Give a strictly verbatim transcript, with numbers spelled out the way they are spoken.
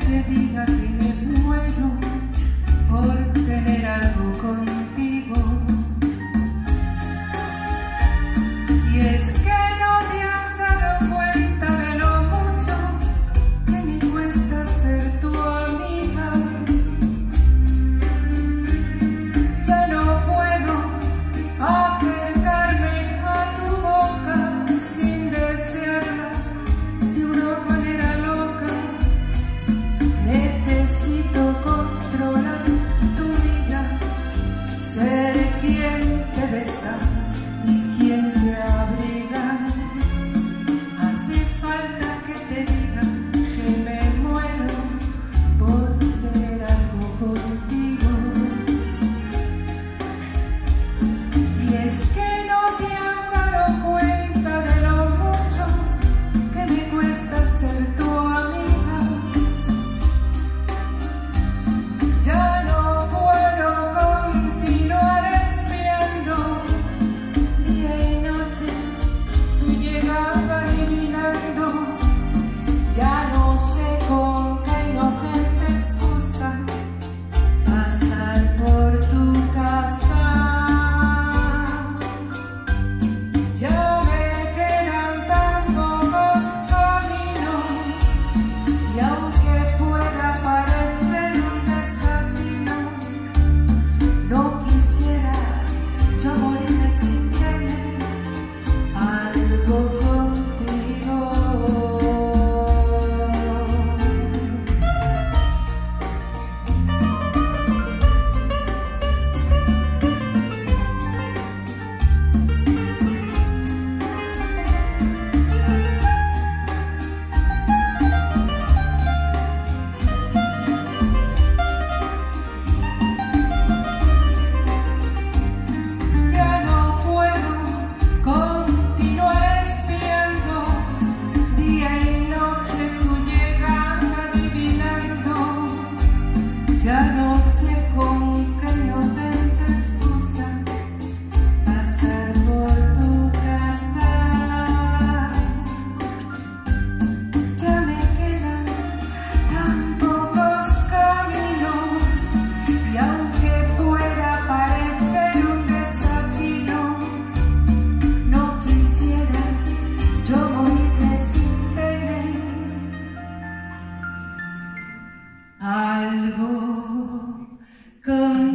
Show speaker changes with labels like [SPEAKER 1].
[SPEAKER 1] te diga que me muero por tener algo contigo. Y es que no te has dado cuenta de lo mucho que me cuesta ser tu amiga. Ya no puedo acercarme a tu boca sin desearla de una manera loca. Necesito controlar tu vida, ser quien te besa y quien te abriga. Hace falta que te diga que me muero por tener algo contigo. Y es que no te has dado cuenta de lo mucho que me cuesta ser tu amiga. Ya no puedo continuar espiando día y noche tu llegada adivinando. Ya no sé con qué inocente excusa pasar por tu casa. Ya me quedan tan pocos caminos y aunque pueda parecer un desatino, no quisiera yo morirme sin tener algo contigo. Ya no puedo continuar espiando día y noche tu llegada adivinando. Ya no sé con qué inocente excusa pasar por tu casa. Ya me quedan tan pocos caminos y aunque pueda parecer un desatino, no quisiera yo morirme sin tener algo contigo.